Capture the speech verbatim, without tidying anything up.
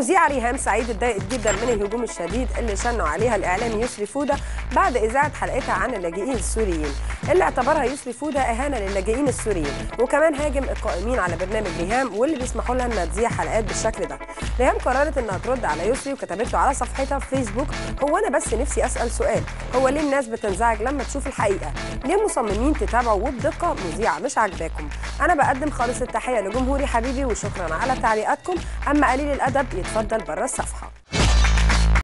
المذيعة ريهام سعيد اتضايقت جدا من الهجوم الشديد اللي شنوا عليها الإعلامي يسري فودة بعد إذاعة حلقتها عن اللاجئين السوريين، اللي اعتبرها يسري فودة إهانة للاجئين السوريين، وكمان هاجم القائمين على برنامج ريهام واللي بيسمحوا لها إنها تذيع حلقات بالشكل ده. ريهام قررت إنها ترد على يسري وكتبت له على صفحتها في فيسبوك: هو أنا بس نفسي أسأل سؤال، هو ليه الناس بتنزعج لما تشوف الحقيقة؟ ليه مصممين تتابعوا وبدقة مذيعة مش عاجباكم؟ أنا بقدم خالص التحية لجمهوري حبيبي وشكرا على تعليقاتكم، أما قليل الأدب يتفضل بره الصفحة.